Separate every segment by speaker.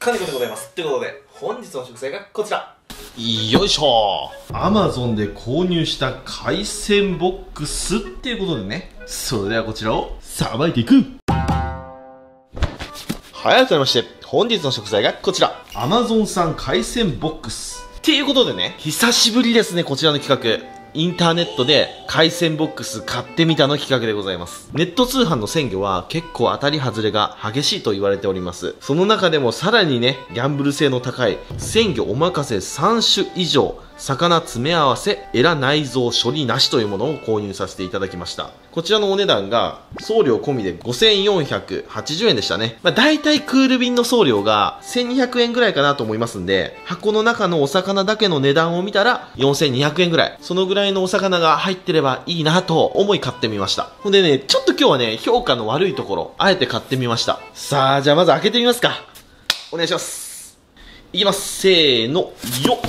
Speaker 1: カネコでございます。ということで、本日の食材がこちら。
Speaker 2: よいしょ。 Amazon で購入した海鮮ボックスっていうことでね、それではこちらをさばいていく。
Speaker 1: はい、改めまして、本日の食材がこちら。
Speaker 2: Amazon 産海鮮ボックス
Speaker 1: っていうことでね、久しぶりですね、こちらの企画。インターネットで海鮮ボックス買ってみたの企画でございます。ネット通販の鮮魚は結構当たり外れが激しいと言われております。その中でもさらにね、ギャンブル性の高い鮮魚おまかせ3種以上、魚詰め合わせ、エラ内臓処理なしというものを購入させていただきました。こちらのお値段が送料込みで5480円でしたね。だいたいクール便の送料が1200円ぐらいかなと思いますんで、箱の中のお魚だけの値段を見たら4200円ぐらい。そのぐらいのお魚が入ってればいいなと思い買ってみました。ほんでね、ちょっと今日はね、評価の悪いところ、あえて買ってみました。さあ、じゃあまず開けてみますか。お願いします。いきます。せーの、よっ。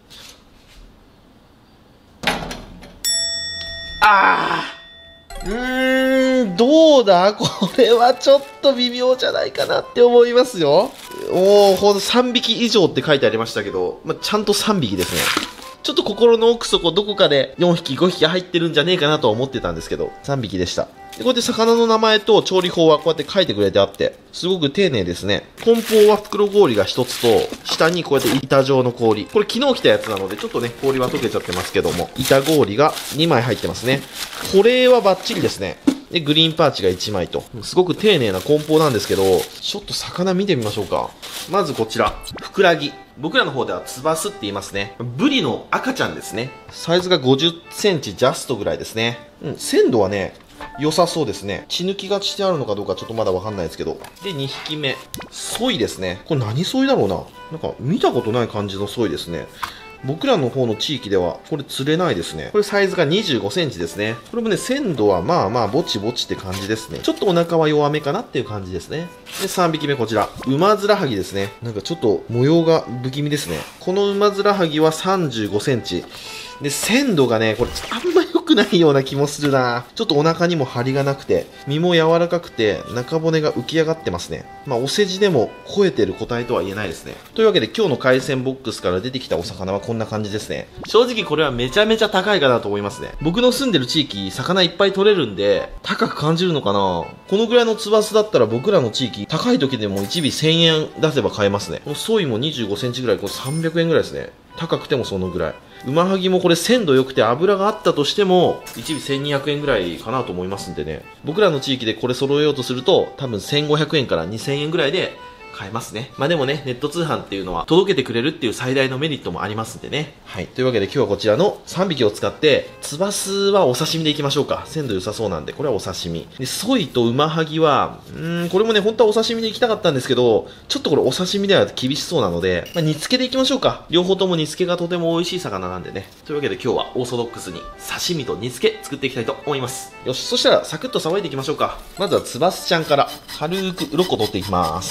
Speaker 1: どうだこれはちょっと微妙じゃないかなって思いますよ。ほんと3匹以上って書いてありましたけど、ちゃんと3匹ですね。ちょっと心の奥底どこかで4匹5匹入ってるんじゃねえかなとは思ってたんですけど、3匹でした。で、こうやって魚の名前と調理法はこうやって書いてくれてあって、すごく丁寧ですね。梱包は袋氷が1つと、下にこうやって板状の氷。これ昨日来たやつなので、ちょっとね、氷は溶けちゃってますけども、板氷が2枚入ってますね。保冷はバッチリですね。で、グリーンパーチが1枚と。すごく丁寧な梱包なんですけど、ちょっと魚見てみましょうか。まずこちら、ふくらぎ。僕らの方ではつばすって言いますね。ブリの赤ちゃんですね。サイズが50センチジャストぐらいですね。鮮度はね、良さそうですね。血抜きがしてあるのかどうかちょっとまだわかんないですけど。で、2匹目。ソイですね。これ何ソイだろうな。なんか見たことない感じのソイですね。僕らの方の地域ではこれ釣れないですね。これサイズが25センチですね。これもね、鮮度はまあまあぼちぼちって感じですね。ちょっとお腹は弱めかなっていう感じですね。で、3匹目こちら。ウマヅラハギですね。なんかちょっと模様が不気味ですね。このウマヅラハギは35センチ。で、鮮度がね、これあんま良くないような気もするな。ちょっとお腹にも張りがなくて、身も柔らかくて、中骨が浮き上がってますね。お世辞でも超えてる個体とは言えないですね。というわけで今日の海鮮ボックスから出てきたお魚はこんな感じですね。正直これはめちゃめちゃ高いかなと思いますね。僕の住んでる地域、魚いっぱい取れるんで、高く感じるのかな。このぐらいのツバスだったら僕らの地域、高い時でも1尾1000円出せば買えますね。このソイも25センチぐらい、これ300円ぐらいですね。高くてもそのぐらい。ウマハギもこれ鮮度良くて脂があったとしても、1尾1200円ぐらいかなと思いますんでね。僕らの地域でこれ揃えようとすると、多分1500円から2000円ぐらいで買えますね。でもね、ネット通販っていうのは届けてくれるっていう最大のメリットもありますんでね。はい。というわけで今日はこちらの3匹を使って、ツバスはお刺身でいきましょうか。鮮度良さそうなんで、これはお刺身。で、ソイとウマハギは、これもね、本当はお刺身でいきたかったんですけど、ちょっとこれお刺身では厳しそうなので、煮付けでいきましょうか。両方とも煮付けがとても美味しい魚なんでね。というわけで今日はオーソドックスに刺身と煮付け作っていきたいと思います。よし、そしたらサクッとさばいていきましょうか。まずはツバスちゃんから軽く鱗取っていきます。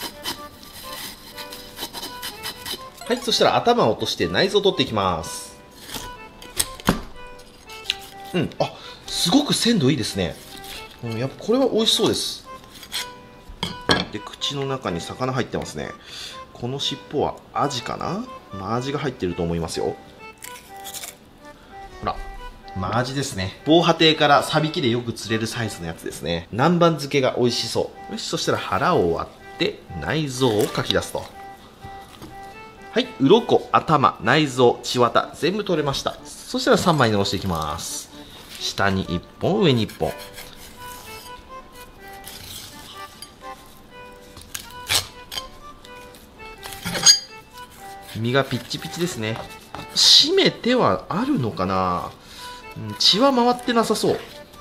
Speaker 1: はい、そしたら頭を落として内臓を取っていきます。すごく鮮度いいですね。やっぱこれは美味しそうです。で、口の中に魚入ってますね。この尻尾はアジかな？マアジが入ってると思いますよ。ほら、マアジですね。防波堤からサビキでよく釣れるサイズのやつですね。南蛮漬けが美味しそう。よし、そしたら腹を割って内臓をかき出すと。はい、鱗、頭、内臓、血綿、全部取れました。そしたら3枚に下ろしていきます。下に1本、上に1本。身がピッチピチですね。締めてはあるのかな？血は回ってなさそう。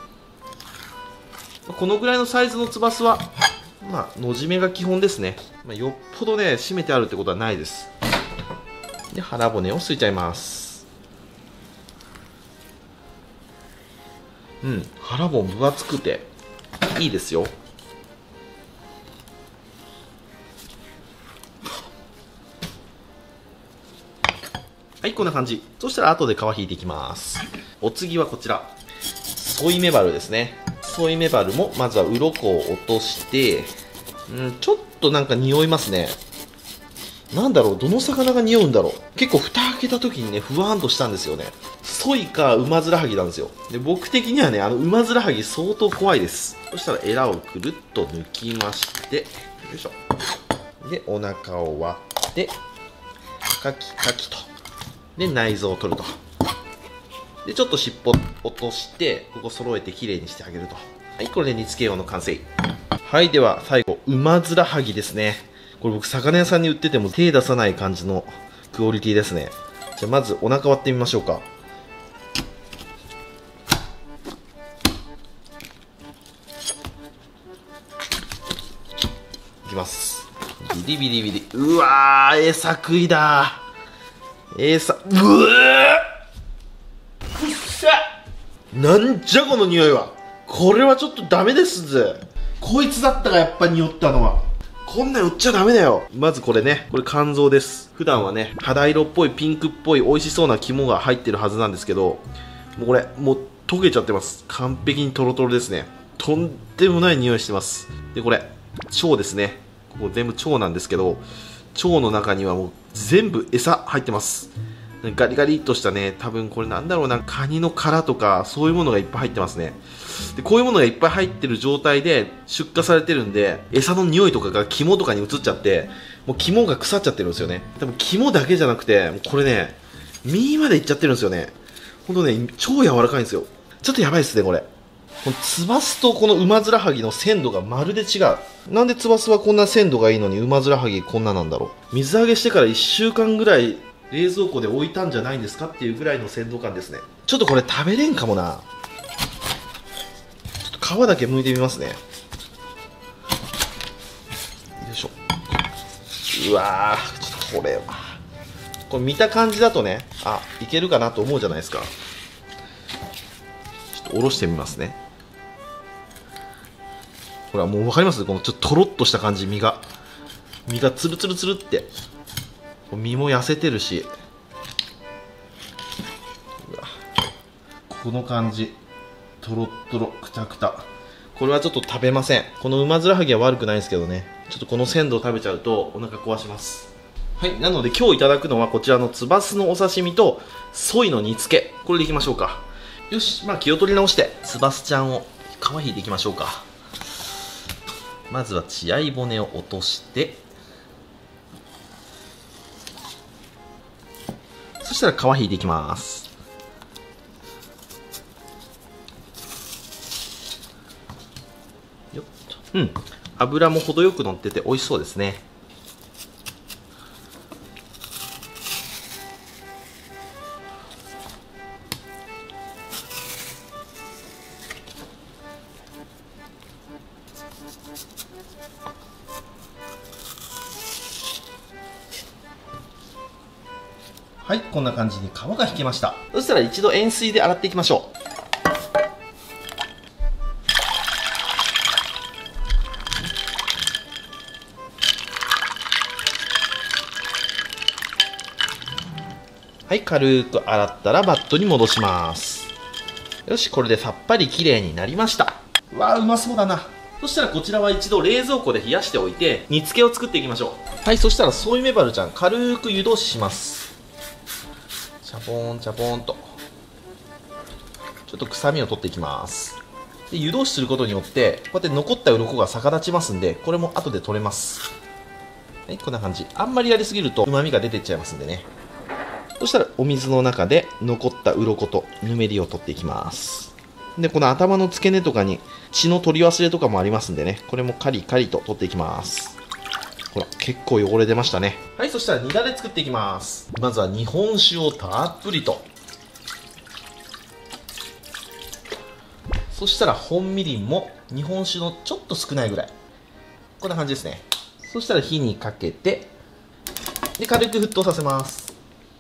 Speaker 1: このぐらいのサイズのツバスは、のじめが基本ですね。よっぽどね、締めてあるってことはないです。で、腹骨をすいちゃいます。腹も分厚くていいですよ。はい、こんな感じ。そしたら後で皮引いていきます。お次はこちら、ソイメバルですね。ソイメバルもまずは鱗を落として、ちょっとなんか匂いますね。 なんだろう、どの魚が匂うんだろう。結構蓋開けた時にね、ふわーんとしたんですよね。ソイかウマヅラハギなんですよ。で、僕的にはね、ウマヅラハギ相当怖いです。そしたらエラをくるっと抜きまして、よいしょ。で、お腹を割って、カキカキと。で、内臓を取ると。で、ちょっと尻尾落として、ここ揃えてきれいにしてあげると。はい、これで煮付け用の完成。はい、では最後、ウマヅラハギですね。これ僕、魚屋さんに売ってても手出さない感じのクオリティですね。じゃあまずお腹割ってみましょうか。いきます。ビリビリビリ。うわー、餌食いだー。餌、うわー、くっさ、なんじゃこの匂いは。これはちょっとダメですぜ。こいつだったか、やっぱ匂ったのは。こんなん売っちゃダメだよ。まずこれね、これ肝臓です。普段はね、肌色っぽいピンクっぽい美味しそうな肝が入ってるはずなんですけど、もうこれ、もう溶けちゃってます。完璧にトロトロですね。とんでもない匂いしてます。で、これ、腸ですね。ここ全部腸なんですけど、腸の中にはもう全部餌入ってます。ガリガリっとしたね、多分これなんだろうな、カニの殻とか、そういうものがいっぱい入ってますね。で、こういうものがいっぱい入ってる状態で出荷されてるんで、餌の匂いとかが肝とかに移っちゃって、もう肝が腐っちゃってるんですよね。多分肝だけじゃなくて、もうこれね、身までいっちゃってるんですよね。ほんとね、超柔らかいんですよ。ちょっとやばいですね、これ。このツバスとこのウマヅラハギの鮮度がまるで違う。なんでツバスはこんな鮮度がいいのにウマヅラハギこんななんだろう。水揚げしてから1週間ぐらい冷蔵庫で置いたんじゃないんですかっていうぐらいの鮮度感ですね。ちょっとこれ食べれんかもな。ちょっと皮だけ剥いてみますね。よいしょ。うわー、ちょっとこれはこれ見た感じだとね、あ、いけるかなと思うじゃないですか。ちょっとおろしてみますね。ほら、もう分かります？このちょっととろっとした感じ、身がツルツルツルって、身も痩せてるし、この感じ、とろっとろ、くたくた。これはちょっと食べません。このウマヅラハギは悪くないですけどね、ちょっとこの鮮度を食べちゃうとお腹壊します。はい、なので今日いただくのはこちらのツバスのお刺身とソイの煮付け、これでいきましょうか。よし、まあ気を取り直してツバスちゃんを皮引いていきましょうか。まずは血合い骨を落として、そしたら皮引いていきます。よっと、うん、油も程よく乗ってて美味しそうですね。はい、こんな感じに皮が引けました。そしたら一度塩水で洗っていきましょう。はい、軽く洗ったらバットに戻します。よし、これでさっぱりきれいになりました。うわー、うまそうだな。そしたらこちらは一度冷蔵庫で冷やしておいて煮付けを作っていきましょう。はい、そしたらソイメバルちゃん軽く湯通しします。チャポーンチャポーンとちょっと臭みを取っていきます。で、湯通しすることによってこうやって残った鱗が逆立ちますんで、これも後で取れます。はい、こんな感じ。あんまりやりすぎると旨味が出てっちゃいますんでね。そしたらお水の中で残った鱗とぬめりを取っていきます。で、この頭の付け根とかに血の取り忘れとかもありますんでね、これもカリカリと取っていきます。ほら、結構汚れ出ましたね。はい、そしたら煮だれ作っていきます。まずは日本酒をたっぷりと。そしたら本みりんも日本酒のちょっと少ないぐらい。こんな感じですね。そしたら火にかけて、で、軽く沸騰させます。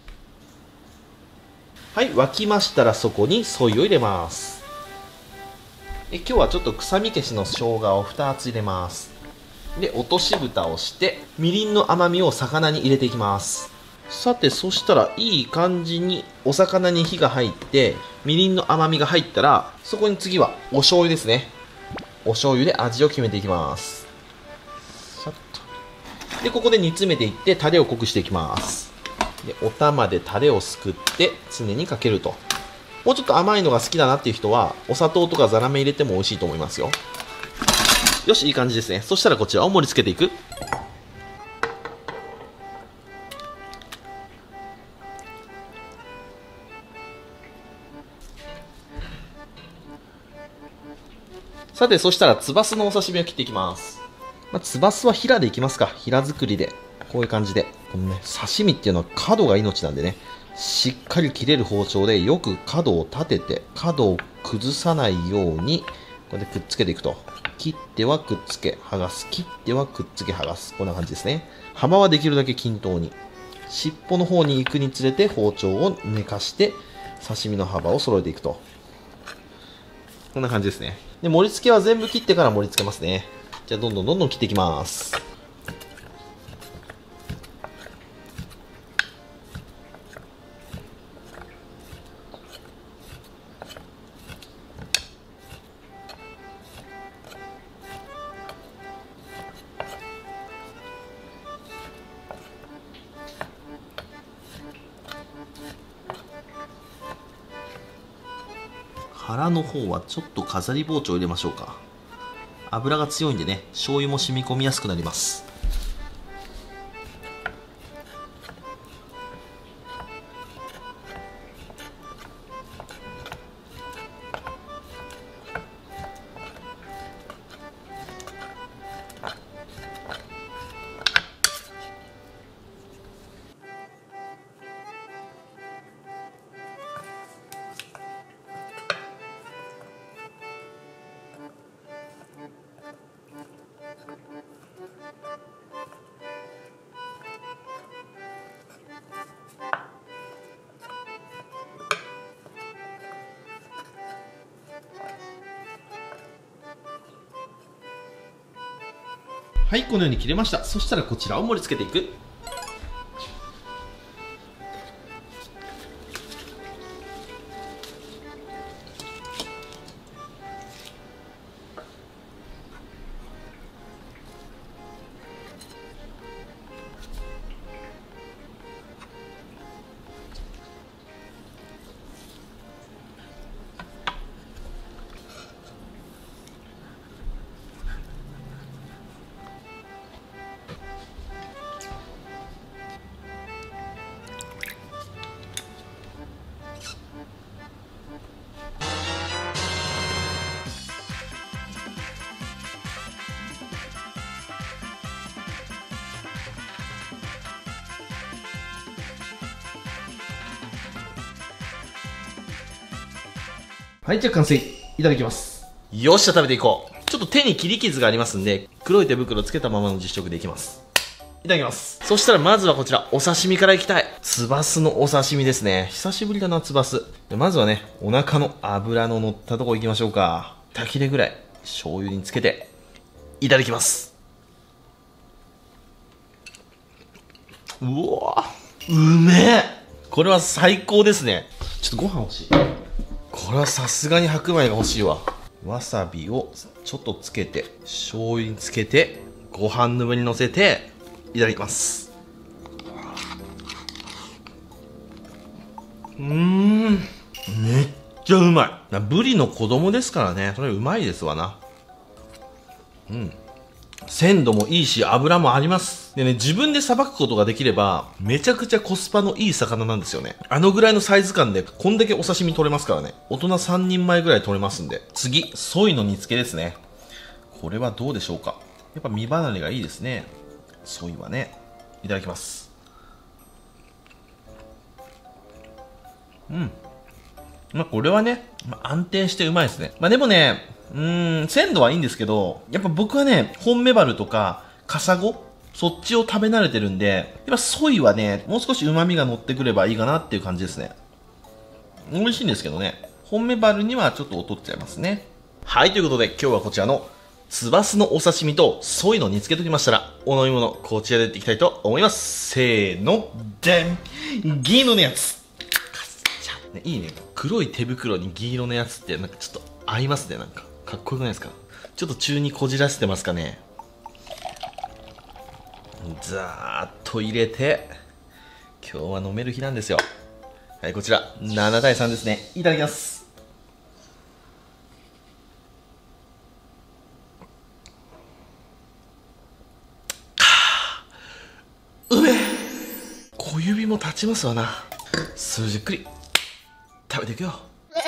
Speaker 1: はい、沸きましたらそこにソイを入れます。今日はちょっと臭み消しの生姜を2つ入れます。で、落とし蓋をしてみりんの甘みを魚に入れていきます。さて、そしたらいい感じにお魚に火が入ってみりんの甘みが入ったら、そこに次はお醤油ですね。お醤油で味を決めていきます。さっとで、ここで煮詰めていってタレを濃くしていきます。で、お玉でタレをすくって常にかけると。もうちょっと甘いのが好きだなっていう人はお砂糖とかザラメ入れても美味しいと思いますよ。よし、いい感じですね。そしたらこちらを盛り付けていく。さて、そしたらつばすのお刺身を切っていきます。つばすはヒラでいきますか。ヒラ作りでこういう感じで、このね、刺身っていうのは角が命なんでね、しっかり切れる包丁でよく角を立てて、角を崩さないようにこれでくっつけていくと。切ってはくっつけ剥がす、切ってはくっつけ剥がす、こんな感じですね。幅はできるだけ均等に、尻尾の方に行くにつれて包丁を寝かして刺身の幅を揃えていくと。こんな感じですね。で、盛り付けは全部切ってから盛り付けますね。じゃあどんどん切っていきます。腹の方はちょっと飾り包丁を入れましょうか。油が強いんでね、醤油も染み込みやすくなります。はい、このように切れました。そしたらこちらを盛り付けていく。はい、じゃあ完成。いただきます。よっしゃ、食べていこう。ちょっと手に切り傷がありますんで、黒い手袋つけたままの実食でいきます。いただきます。そしたらまずはこちら、お刺身からいきたい。つばすのお刺身ですね。久しぶりだな、つばす。まずはね、お腹の脂の乗ったとこ行きましょうか。2切れぐらい、醤油につけて、いただきます。うわうめえ。これは最高ですね。ちょっとご飯欲しい。これはさすがに白米が欲しいわ。わさびをちょっとつけて、醤油につけて、ご飯の上に乗せて、いただきます。めっちゃうまい。ブリの子供ですからね、それうまいですわな。鮮度もいいし、脂もあります。でね、自分でさばくことができれば、めちゃくちゃコスパのいい魚なんですよね。あのぐらいのサイズ感で、こんだけお刺身取れますからね。大人3人前ぐらい取れますんで。次、ソイの煮付けですね。これはどうでしょうか。やっぱ身離れがいいですね。ソイはね。いただきます。これはね、安定してうまいですね。でもね、鮮度はいいんですけど、やっぱ僕はね、本メバルとか、カサゴそっちを食べ慣れてるんで、やっぱソイはね、もう少し旨味が乗ってくればいいかなっていう感じですね。美味しいんですけどね、本メバルにはちょっと劣っちゃいますね。はい、ということで今日はこちらの、つばすのお刺身とソイの煮付けときましたら、お飲み物、こちらでやっていきたいと思います。せーの、でん銀色のやつ。ね、いいね。黒い手袋に銀色のやつって、なんかちょっと合いますね、なんか。かっこよくないですか。ちょっと中にこじらせてますかね。 ザーッと入れて、今日は飲める日なんですよ。はい、こちら7対3ですね。いただきます。うめえ。小指も立ちますわな。じっくり食べていくよ。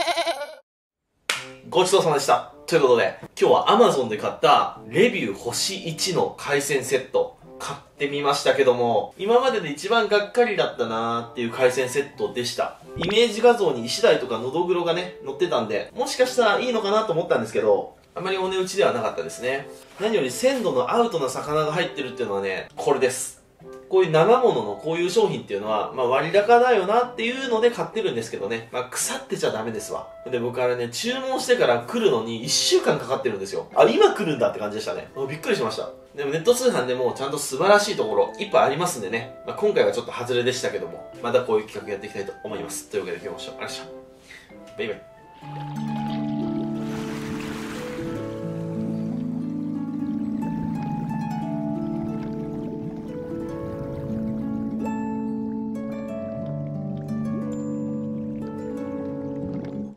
Speaker 1: ごちそうさまでした。ということで、今日は Amazon で買ったレビュー星1の海鮮セット買ってみましたけども、今までで一番がっかりだったなーっていう海鮮セットでした。イメージ画像にイシダイとかノドグロがね、載ってたんで、もしかしたらいいのかなと思ったんですけど、あまりお値打ちではなかったですね。何より鮮度のアウトな魚が入ってるっていうのはね、これです。こういう生もののこういう商品っていうのは、割高だよなっていうので買ってるんですけどね。腐ってちゃダメですわ。で、僕あれね、注文してから来るのに1週間かかってるんですよ。あ、今来るんだって感じでしたね。びっくりしました。でもネット通販でもちゃんと素晴らしいところいっぱいありますんでね。今回はちょっと外れでしたけども、またこういう企画やっていきたいと思います。というわけで今日もご視聴ありがとうございました。バイバイ。